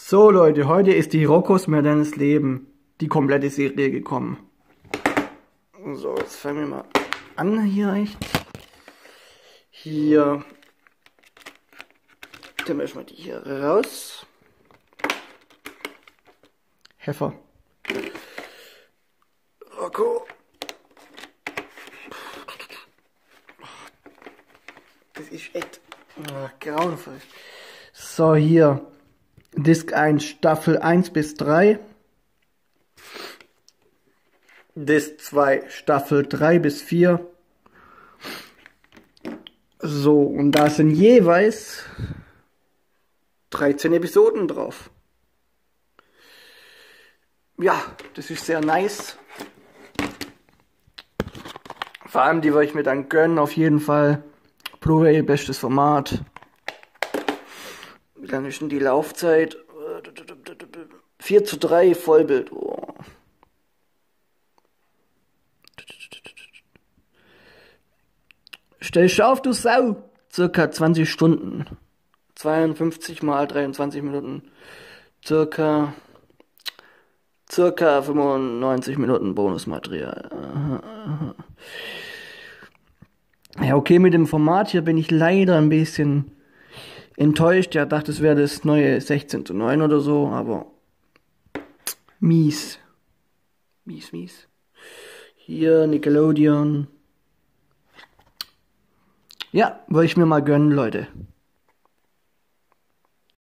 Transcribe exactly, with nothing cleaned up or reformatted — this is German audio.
So Leute, heute ist die Roccos modernes Leben, die komplette Serie gekommen. So, jetzt fangen wir mal an hier echt. Hier. Dann möchten wir die hier raus. Heffer. Rocco. Das ist echt oh, grauenvoll. So, hier. Disc eins, Staffel eins bis drei. Disc zwei, Staffel drei bis vier. So, und da sind jeweils dreizehn Episoden drauf. Ja, das ist sehr nice. Vor allem die würde ich mir dann gönnen, auf jeden Fall. Blu-ray, bestes Format. Wie lange ist denn die Laufzeit? vier zu drei Vollbild. Oh. Stell dich auf, du Sau! Circa zwanzig Stunden. zweiundfünfzig mal dreiundzwanzig Minuten. Circa, circa fünfundneunzig Minuten Bonusmaterial. Aha, aha. Ja, okay, mit dem Format hier bin ich leider ein bisschen enttäuscht. Ja, dachte, es wäre das neue sechzehn zu neun oder so, aber mies. Mies, mies. Hier Nickelodeon. Ja, wollte ich mir mal gönnen, Leute.